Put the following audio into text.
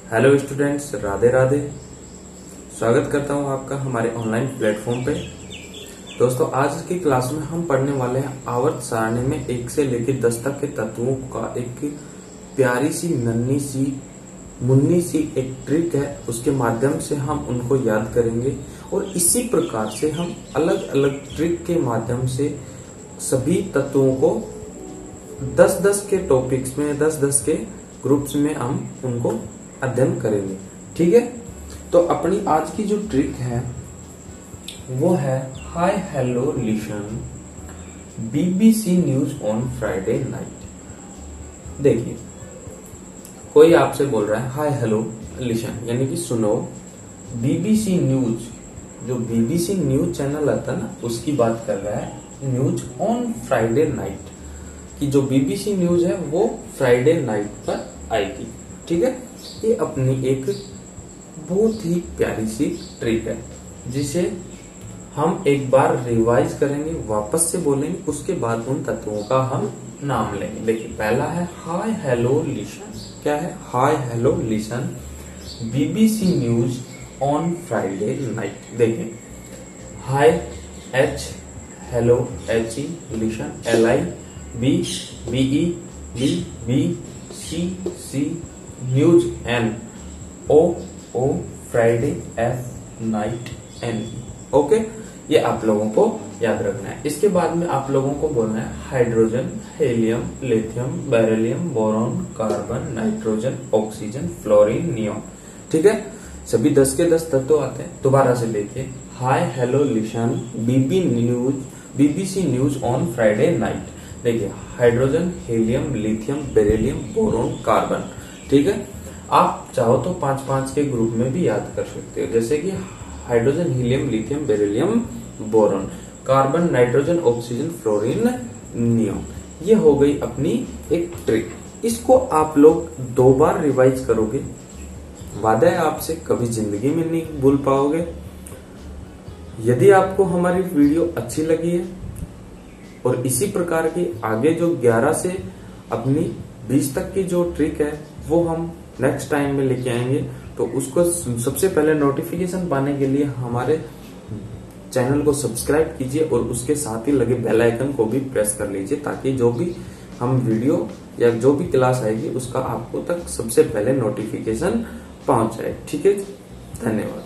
Hello students, Radhe Radhe. स्वागत करता हूं आपका हमारे ऑनलाइन प्लेटफॉर्म पे। दोस्तों, आज की क्लास में हम पढ़ने वाले हैं आवर्त सारणी में 1 से लेकर 10 तक के तत्वों का एक प्यारी सी नन्ही सी मुन्नी सी एक ट्रिक है। उसके माध्यम से हम उनको याद करेंगे और इसी प्रकार से हम अलग अलग ट्रिक के माध्यम से सभी तत्वों को 10-10 के टॉपिक्स में 10-10 के ग्रुप्स में हम उनको अध्ययन करेंगे। ठीक है, तो अपनी आज की जो ट्रिक है वो है hi hello listen BBC news on Friday night. देखिए, कोई आपसे बोल रहा है हाय हेलो लिसन, यानी कि सुनो बीबीसी न्यूज। जो बीबीसी न्यूज चैनल आता है ना, उसकी बात कर रहा है न्यूज ऑन फ्राइडे नाइट, कि जो बीबीसी न्यूज है वो फ्राइडे नाइट पर आएगी। ठीक है, ये अपनी एक बहुत ही प्यारी सी ट्रिक है जिसे हम एक बार रिवाइज करेंगे, वापस से बोलेंगे, उसके बाद उन तत्वों का हम नाम लेंगे। देखिए, पहला है हाय हेलो लिसन। क्या है? Hi hello listen BBC news on Friday night. देखिए, hi H, hello H E, listen L I B B E B B C C, news N O O, Friday F, night N. Okay, ये आप लोगों को याद रखना है। इसके बाद में आप लोगों को बोलना है hydrogen, helium, lithium, beryllium, boron, carbon, nitrogen, oxygen, fluorine, neon. ठीक है, सभी 10 के 10 तत्व आते हैं। दोबारा से देखिए, hi hello listen BBC news on Friday night. देखिए, hydrogen, helium, lithium, beryllium, boron, carbon. ठीक है, आप चाहो तो 5-5 के ग्रुप में भी याद कर सकते हो, जैसे कि hydrogen, helium, lithium, beryllium, boron, carbon, nitrogen, oxygen, fluorine, neon. ये हो गई अपनी एक ट्रिक। इसको आप लोग 2 बार रिवाइज करोगे, वादा है आपसे कभी जिंदगी में नहीं भूल पाओगे। यदि आपको हमारी वीडियो अच्छी लगी है और इसी प्रकार की आगे जो 11 से अपनी 20 तक की जो ट्रिक है वो हम नेक्स्ट टाइम में लेके आएंगे, तो उसको सबसे पहले नोटिफिकेशन पाने के लिए हमारे चैनल को सब्सक्राइब कीजिए और उसके साथ ही लगे बेल आइकन को भी प्रेस कर लीजिए, ताकि जो भी हम वीडियो या जो भी क्लास आएगी उसका आपको तक सबसे पहले नोटिफिकेशन पहुंच जाए। ठीक है, धन्यवाद।